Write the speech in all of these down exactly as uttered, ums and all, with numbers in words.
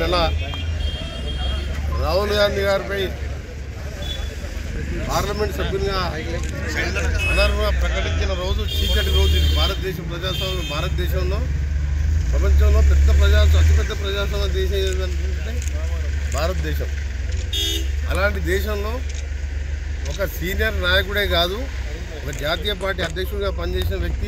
నెల రాహుల్ గాంధీ గారిపై పార్లమెంట్ సభ్యునిగా అనర్హంగా ప్రకటించిన రోజు చీకటి రోజు ఇది. భారతదేశ ప్రజాస్వామ్యం భారతదేశంలో ప్రపంచంలో పెద్ద ప్రజాస్వామ్యం అతిపెద్ద ప్రజాస్వామ్య దేశం ఏదంటే భారతదేశం. అలాంటి దేశంలో ఒక సీనియర్ నాయకుడే కాదు, ఒక జాతీయ పార్టీ అధ్యక్షుడిగా పనిచేసిన వ్యక్తి,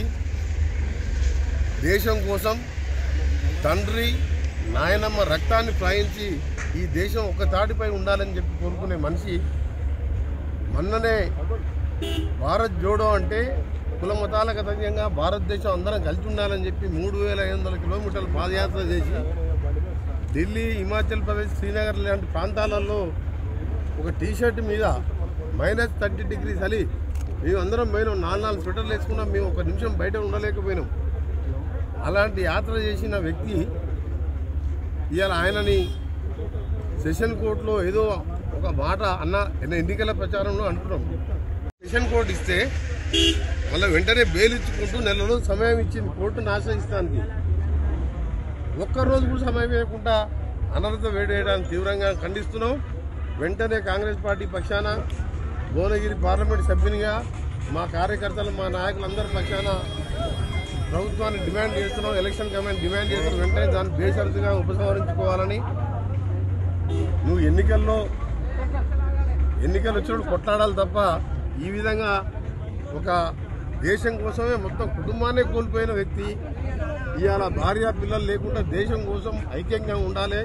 దేశం కోసం తండ్రి నాయనమ్మ రక్తాన్ని ప్రాయించి ఈ దేశం ఒక తాటిపై ఉండాలని చెప్పి కోరుకునే మనిషి మొన్ననే భారత్ జోడో అంటే కుల మతాలకు అతీతంగా భారతదేశం అందరం కలిసి ఉండాలని చెప్పి మూడు వేల ఐదు వందల కిలోమీటర్లు పాదయాత్ర చేసి ఢిల్లీ, హిమాచల్ ప్రదేశ్, శ్రీనగర్ లాంటి ప్రాంతాలలో ఒక టీషర్ట్ మీద మైనస్ థర్టీ డిగ్రీ చలి మేము అందరం పోయినాం. నాలుగు నాలుగు స్వెటర్లు వేసుకున్నాం. మేము ఒక నిమిషం బయట ఉండలేకపోయినాం. అలాంటి యాత్ర చేసిన వ్యక్తి ఇవాళ ఆయనని సెషన్ కోర్టులో ఏదో ఒక మాట అన్న ఎన్నికల ప్రచారంలో అంటున్నాం. సెషన్ కోర్టు ఇస్తే మళ్ళీ వెంటనే బెయిల్ ఇచ్చుకుంటూ నెల రోజులు సమయం ఇచ్చింది కోర్టును ఆశ్రయిస్తానికి. ఒక్కరోజు కూడా సమయం ఇవ్వకుండా అనర్హత వేడేయడానికి తీవ్రంగా ఖండిస్తున్నాం. వెంటనే కాంగ్రెస్ పార్టీ పక్షాన భువనగిరి పార్లమెంట్ సభ్యునిగా మా కార్యకర్తలు మా నాయకులందరి పక్షాన ప్రభుత్వాన్ని డిమాండ్ చేస్తున్నాం. ఎలక్షన్ కమిషన్ డిమాండ్ చేస్తున్నాం. వెంటనే దాన్ని బేషరతుగా ఉపసంహరించుకోవాలని. నువ్వు ఎన్నికల్లో ఎన్నికలు వచ్చినప్పుడు కొట్లాడాలి తప్ప ఈ విధంగా ఒక దేశం కోసమే మొత్తం కుటుంబాన్ని కోల్పోయిన వ్యక్తి ఇవాళ భార్య పిల్లలు లేకుండా దేశం కోసం ఐక్యంగా ఉండాలి,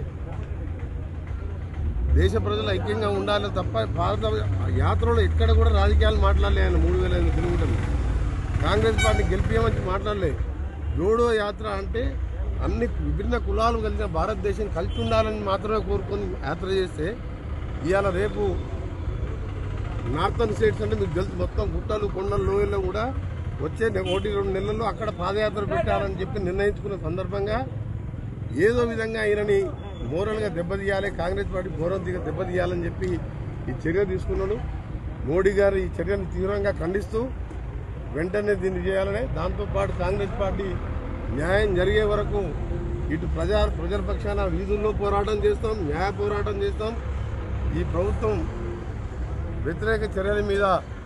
దేశ ప్రజలు ఐక్యంగా ఉండాలి తప్ప భారత యాత్రలో ఎక్కడ కూడా రాజకీయాలు మాట్లాడలే. ఆయన మూడు వేల ఐదు కిలోమీటర్లు కాంగ్రెస్ పార్టీ గెలిపేయమని మాట్లాడలే. జోడో యాత్ర అంటే అన్ని విభిన్న కులాలు కలిసిన భారతదేశం కలిసి ఉండాలని మాత్రమే కోరుకొని యాత్ర చేస్తే ఇవాళ రేపు నార్థన్ స్టేట్స్ అంటే మీకు తెలుసు మొత్తం గుట్టలు కొండలు లోయల్లో కూడా వచ్చే ఒకటి రెండు నెలల్లో అక్కడ పాదయాత్ర పెట్టాలని చెప్పి నిర్ణయించుకున్న సందర్భంగా ఏదో విధంగా ఈయనని మోరల్గా దెబ్బతీయాలి, కాంగ్రెస్ పార్టీ మోరల్గా దెబ్బతీయాలని చెప్పి ఈ చర్య తీసుకున్నాడు. మోడీ గారు ఈ చర్యను తీవ్రంగా ఖండిస్తూ వెంటనే దీన్ని చేయాలని, దాంతోపాటు కాంగ్రెస్ పార్టీ న్యాయం జరిగే వరకు ఇటు ప్రజా ప్రజల పక్షాన వీధుల్లో పోరాటం చేస్తాం, న్యాయ పోరాటం చేస్తాం. ఈ ప్రభుత్వం వ్యతిరేక చర్యల మీద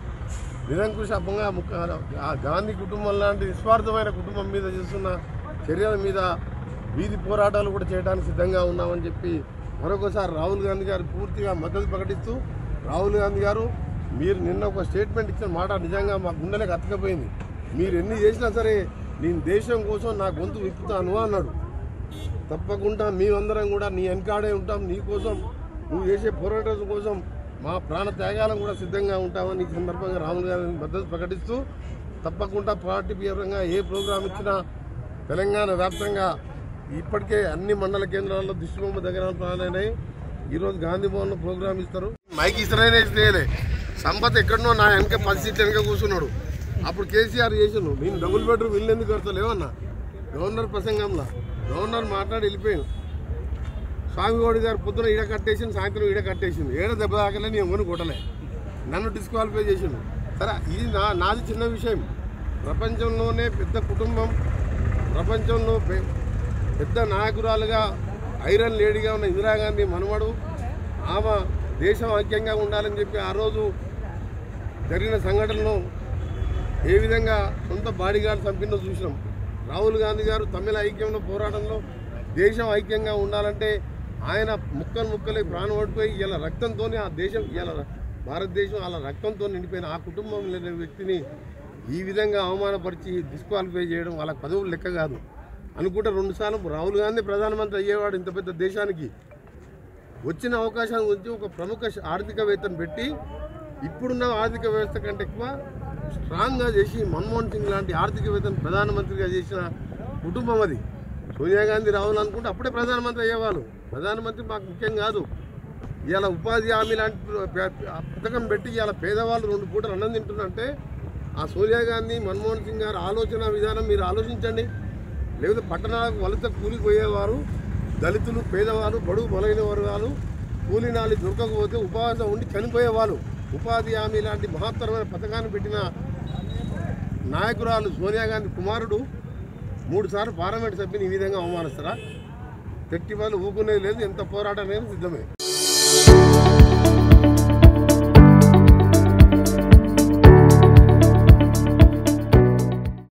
నిరంకుశంగా ఆ గాంధీ కుటుంబం లాంటి నిస్వార్థమైన కుటుంబం మీద చేస్తున్న చర్యల మీద వీధి పోరాటాలు కూడా చేయడానికి సిద్ధంగా ఉన్నామని చెప్పి మరొకసారి రాహుల్ గాంధీ గారు పూర్తిగా మద్దతు ప్రకటిస్తూ, రాహుల్ గాంధీ గారు మీరు నిన్న ఒక స్టేట్మెంట్ ఇచ్చిన మాట నిజంగా మా గుండెలకు అతకపోయింది. మీరు ఎన్ని చేసినా సరే నేను దేశం కోసం నా గొంతు విప్పుతాను అన్నాడు. తప్పకుండా మేమందరం కూడా నీ వెనకాడే ఉంటాం, నీ కోసం నువ్వు చేసే పోరాటం కోసం మా ప్రాణ త్యాగాలను కూడా సిద్ధంగా ఉంటామని ఈ సందర్భంగా రాహుల్ గాంధీ మద్దతు ప్రకటిస్తూ తప్పకుండా పార్టీ పరంగా ఏ ప్రోగ్రాం ఇచ్చినా తెలంగాణ వ్యాప్తంగా ఇప్పటికే అన్ని మండల కేంద్రాల్లో దిష్టిబొమ్మ దగ్గర ప్రాణాలైనాయి. ఈరోజు గాంధీ భవన్లో ప్రోగ్రాం ఇస్తారు. మైక్ ఇస్తారైనా ఇస్తేలే సంపత్ ఎక్కడనో నా వెనక పది సీట్ల వెనక కూర్చున్నాడు. అప్పుడు కేసీఆర్ చేసాను నేను డబుల్ బెడ్రూమ్ ఇల్లు ఎందుకు కడతలేవన్నా గవర్నర్ ప్రసంగంలో గవర్నర్ మాట్లాడి వెళ్ళిపోయాను. స్వామిగౌడ్ గారు పొద్దున ఈడ కట్టేసింది, సాయంత్రం ఈడ కట్టేసింది. ఏడ దెబ్బ తాకలే, నేను ఎవరిని కొట్టలే, నన్ను డిస్క్వాలిఫై చేసిండు. సరే ఇది నా నాది చిన్న విషయం. ప్రపంచంలోనే పెద్ద కుటుంబం, ప్రపంచంలో పెద్ద నాయకురాలుగా ఐరన్ లేడీగా ఉన్న ఇందిరాగాంధీ మనవడు, ఆమె దేశం ఐక్యంగా ఉండాలని చెప్పి ఆ రోజు జరిగిన సంఘటనలో ఏ విధంగా సొంత బాడీగార్డు చంపిందో చూసినాం. రాహుల్ గాంధీ గారు తమిళ ఐక్యంలో పోరాటంలో దేశం ఐక్యంగా ఉండాలంటే ఆయన ముక్కలు ముక్కలే ప్రాణం పడిపోయి ఇలా రక్తంతో ఆ దేశం ఇలా భారతదేశం అలా రక్తంతో నిండిపోయిన ఆ కుటుంబం లేని వ్యక్తిని ఈ విధంగా అవమానపరిచి డిస్క్వాలిఫై చేయడం వాళ్ళ పదవులు లెక్క కాదు అనుకుంటే రెండుసార్లు రాహుల్ గాంధీ ప్రధానమంత్రి అయ్యేవాడు. ఇంత పెద్ద దేశానికి వచ్చిన అవకాశాన్ని గురించి ఒక ప్రముఖ ఆర్థికవేత్తను పెట్టి ఇప్పుడున్న ఆర్థిక వ్యవస్థ కంటే ఎక్కువ స్ట్రాంగ్గా చేసి మన్మోహన్ సింగ్ లాంటి ఆర్థికవేత్తను ప్రధానమంత్రిగా చేసిన కుటుంబం అది. సోనియా గాంధీ రాహుల్ అనుకుంటే అప్పుడే ప్రధానమంత్రి అయ్యేవాళ్ళు. ప్రధానమంత్రి మాకు ముఖ్యం కాదు. ఇవాళ ఉపాధి హామీ లాంటి పథకం పెట్టి ఇవాళ పేదవాళ్ళు రెండు పూటలు అన్నం తింటున్నంటే ఆ సోనియా గాంధీ మన్మోహన్ సింగ్ గారు ఆలోచన విధానం మీరు ఆలోచించండి. లేకపోతే పట్టణాలకు వలస కూలిపోయేవారు దళితులు, పేదవాళ్ళు, బడుగు బలైన వర్గాలు కూలీనాలు దొరకకపోతే ఉపవాసం ఉండి చనిపోయేవాళ్ళు. ఉపాధి హామీ లాంటి మహత్తరమైన పథకాన్ని పెట్టిన నాయకురాలు సోనియా గాంధీ కుమారుడు మూడు సార్లు పార్లమెంట్ సభ్యుని ఈ విధంగా అవమానిస్తారా? ఎట్టి వాళ్ళు ఊకునేది లేదు, ఎంత పోరాటమైనా సిద్ధమే.